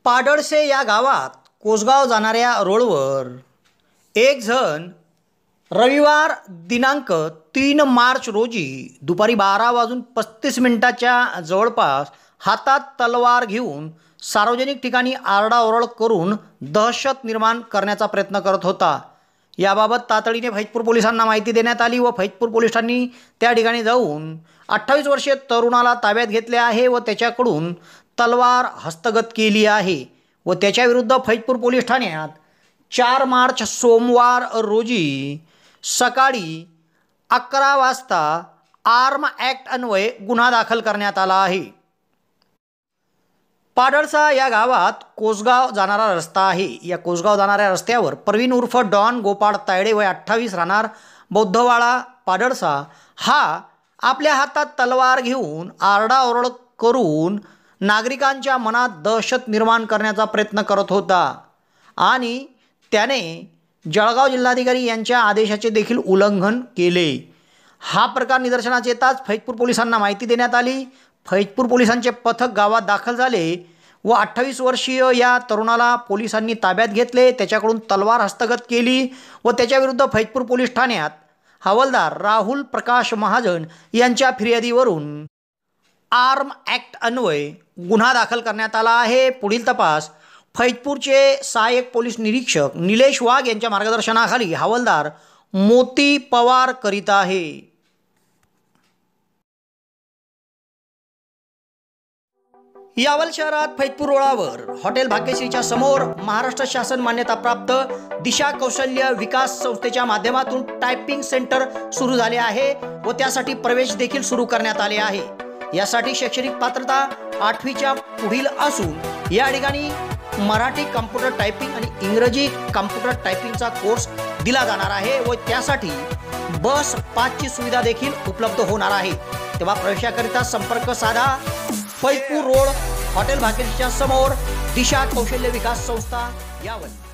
पाडळसे या गावात कोसगाव जाणाऱ्या रोडवर एक जण रविवार दिनांक 3 मार्च रोजी दुपारी 12:35 जवळपास हातात तलवार घेऊन सार्वजनिक ठिकाणी आरडाओरड करून दहशत निर्माण करण्याचा प्रयत्न करत होता। याबाबत तातडीने फैजपूर पोलिसांना माहिती देण्यात आली व फैजपूर पोलिसांनी त्या ठिकाणी जाऊन 28 वर्षीय तरुणाला ताब्यात घेतले आहे व त्याच्याकडून तलवार हस्तगत केली आहे व त्याच्याविरुद्ध फैजपूर पोलीस ठाण्यात 4 मार्च सोमवार रोजी सकाळी 11 वाजता आर्म ॲक्ट अन्वये गुन्हा दाखल करण्यात आला आहे। पाडळसा या गावात कोसगाव जाणारा रस्ता आहे। या कोसगाव जाणाऱ्या रस्त्यावर प्रवीण उर्फ डॉन गोपाळ तायडे वय 28 राहणार बौद्धवाडा पाडळसा हा आपल्या हातात तलवार घेऊन आरडाओरड करून नागरिकांच्या मनात दहशत निर्माण करण्याचा प्रयत्न करत होता आणि त्याने जळगाव जिल्हाधिकारी यांच्या आदेशाचे देखील उल्लंघन केले। हा प्रकार निदर्शनास येताच फैजपूर पोलिसांना माहिती देण्यात आली। फैजपूर पोलिसांचे पथक गावात दाखल झाले व 28 वर्षीय या तरुणाला पोलिसांनी ताब्यात घेतले, त्याच्याकडून तलवार हस्तगत केली व त्याच्याविरुद्ध फैजपूर पोलीस ठाण्यात हवालदार राहुल प्रकाश महाजन यांच्या फिर्यादीवरून आर्म ॲक्ट अन्वये गुन्हा दाखल करण्यात आला आहे। पुढील तपास फैजपूरचे सहाय्यक पोलीस निरीक्षक निलेश वाघ यांच्या मार्गदर्शनाखाली हवालदार मोती पवार करीत आहे। यावल शहरात फैजपूर रोडावर हॉटेल भाग्यश्रीच्या समोर महाराष्ट्र शासन मान्यताप्राप्त दिशा कौशल्य विकास संस्थेच्या माध्यमातून टायपिंग सेंटर सुरू झाले आहे व त्यासाठी प्रवेश देखील सुरू करण्यात आले आहे। यासाठी शैक्षणिक पात्रता 8वीच्या पुढील असून या ठिकाणी मराठी कॉम्प्युटर टायपिंग आणि इंग्रजी कॉम्प्युटर टायपिंगचा कोर्स दिला जाणार आहे व त्यासाठी बस पासची सुविधा देखील उपलब्ध होणार आहे। तेव्हा प्रवेशाकरिता संपर्क साधा। फैजपूर रोड हॉटेल भाग्यश्रीच्या समोर दिशा कौशल्य विकास संस्था यावल।